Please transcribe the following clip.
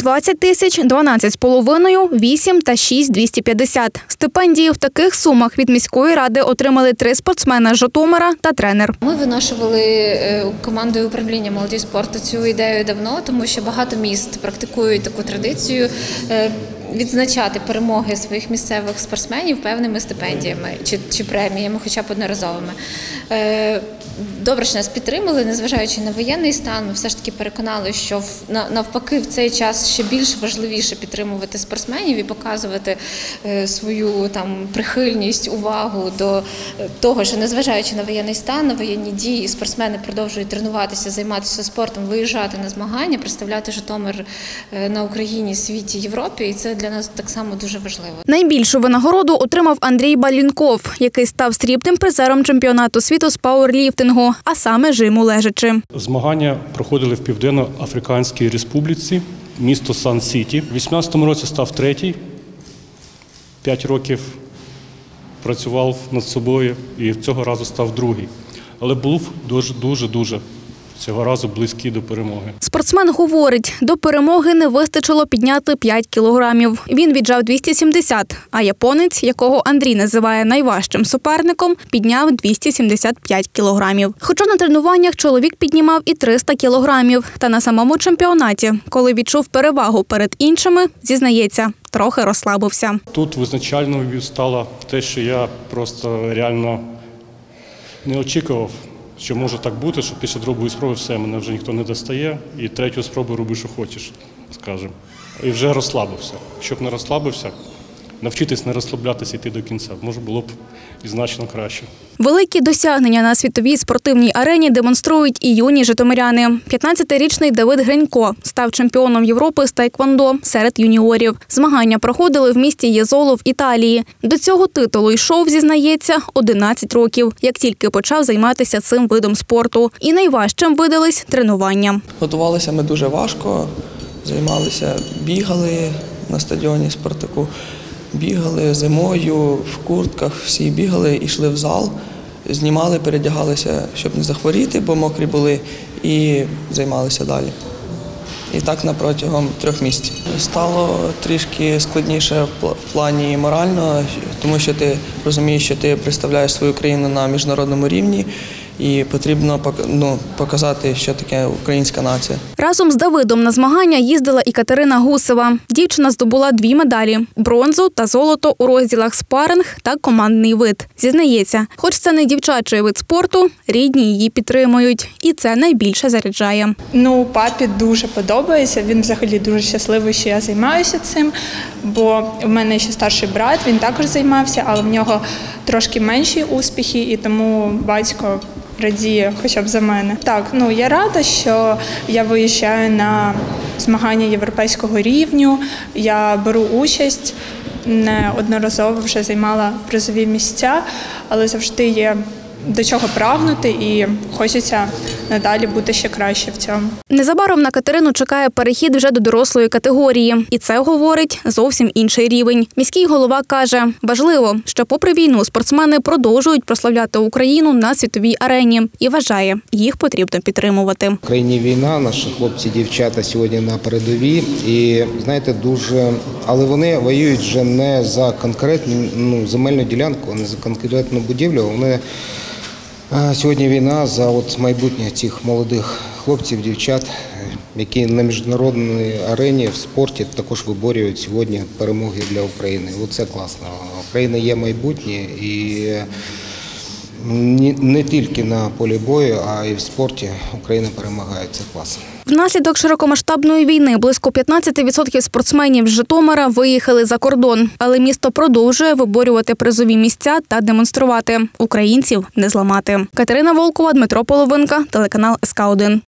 20 тисяч, 12,5, 8 та 6,250. Стипендії в таких сумах від міської ради отримали 3 спортсмена з Житомира та тренер. Ми виношували командою управління молоді і спорту цю ідею давно, тому що багато міст практикують таку традицію відзначати перемоги своїх місцевих спортсменів певними стипендіями чи преміями, хоча б одноразовими. Добре, що нас підтримали, незважаючи на воєнний стан, ми все ж таки переконали, що навпаки в цей час ще більш важливіше підтримувати спортсменів і показувати свою прихильність, увагу до того, що незважаючи на воєнний стан, на воєнні дії, спортсмени продовжують тренуватися, займатися спортом, виїжджати на змагання, представляти Житомир на Україні, світі, Європі, і це для нас так само дуже важливо. Найбільшу винагороду отримав Андрій Балінков, який став срібним призером чемпіонату світу з пауерліфтингу, а саме жиму лежачи. Змагання проходили в Південно-Африканській Республіці, місто Сан-Сіті. У 2018 році став третій, 5 років працював над собою і цього разу став другий. Але був дуже цього разу близький до перемоги. Спортсмен говорить, до перемоги не вистачило підняти 5 кілограмів. Він віджав 270, а японець, якого Андрій називає найважчим суперником, підняв 275 кілограмів. Хоча на тренуваннях чоловік піднімав і 300 кілограмів. Та на самому чемпіонаті, коли відчув перевагу перед іншими, зізнається, трохи розслабився. Тут визначальною стало те, що я просто реально не очікував, що може так бути, що після другої спроби все, мене вже ніхто не достає, і третю спробу роби, що хочеш, скажімо. І вже розслабився. Щоб не розслабився, навчитись не розслаблятися, йти до кінця, може було б і значно краще. Великі досягнення на світовій спортивній арені демонструють і юні житомиряни. 15-річний Давид Гринько став чемпіоном Європи з таеквондо серед юніорів. Змагання проходили в місті Єзоло в Італії. До цього титулу йшов, зізнається, 11 років, як тільки почав займатися цим видом спорту. І найважчим видались тренування. Готувалися ми дуже важко, займалися, бігали на стадіоні «Спартаку». Бігали зимою, в куртках, всі бігали, йшли в зал, знімали, передягалися, щоб не захворіти, бо мокрі були, і займалися далі. І так протягом 3 місяців. Стало трішки складніше в плані морально, тому що ти розумієш, що ти представляєш свою країну на міжнародному рівні, і потрібно показати, що таке українська нація. Разом з Давидом на змагання їздила і Катерина Гусева. Дівчина здобула 2 медалі – бронзу та золото у розділах спаринг та командний вид. Зізнається, хоч це не дівчачий вид спорту, рідні її підтримують. І це найбільше заряджає. Папі дуже подобається. Він взагалі дуже щасливий, що я займаюся цим. Бо в мене ще старший брат, він також займався, але в нього трошки менші успіхи, і тому батько радіє хоча б за мене. Так, я рада, що я виїжджаю на змагання європейського рівню, я беру участь, неодноразово вже займала призові місця, але завжди є до чого прагнути і хочеться надалі бути ще краще в цьому. Незабаром на Катерину чекає перехід вже до дорослої категорії. І це, говорить, зовсім інший рівень. Міський голова каже, важливо, що попри війну спортсмени продовжують прославляти Україну на світовій арені. І вважає, їх потрібно підтримувати. В країні війна, наші хлопці, дівчата сьогодні на передовій. І, знаєте, але вони воюють вже не за конкретну земельну ділянку, не за конкретну будівлю. Вони сьогодні війна за майбутнє цих молодих хлопців, дівчат, які на міжнародній арені в спорті також виборюють сьогодні перемоги для України. Це класно. Україна є майбутнє і не тільки на полі бою, а й в спорті Україна перемагає. Це класно. Внаслідок широкомасштабної війни близько 15% спортсменів з Житомира виїхали за кордон. Але місто продовжує виборювати призові місця та демонструвати. Українців не зламати. Катерина Волкова, Дмитро Половинка, телеканал СК1.